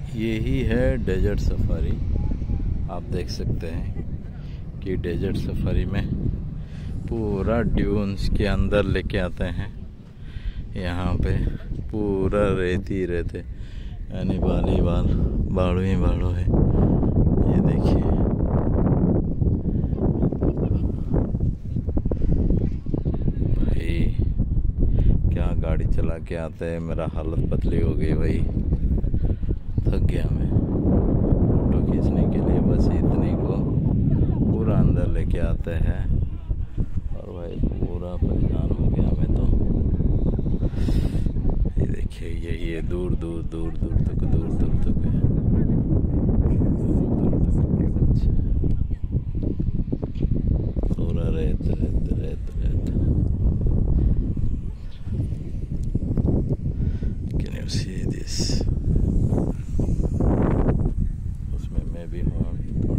यही है desert safari. आप देख सकते हैं कि डेजर्ट सफारी में पूरा ड्यून्स के अंदर लेके आते हैं। यहाँ पे पूरा रेती रहते, यानी बाली बाल बाड़ू ही बाड़ू है। ये देखिए, भाई क्या गाड़ी चला के आते हैं। मेरा हालत पतली हो गई भाई, थक गया मैं। फोटो खींचने के लिए बस इतने को पूरा अंदर लेके आते हैं और भाई पूरा परेशान हो गया मैं तो। ये देखिए, यही है दूर दूर दूर दूर तक, दूर दूर तक है, दूर दूर तक पूरा रेत रेत रेत रेत। Can you see this? उसमें मैं भी हूँ।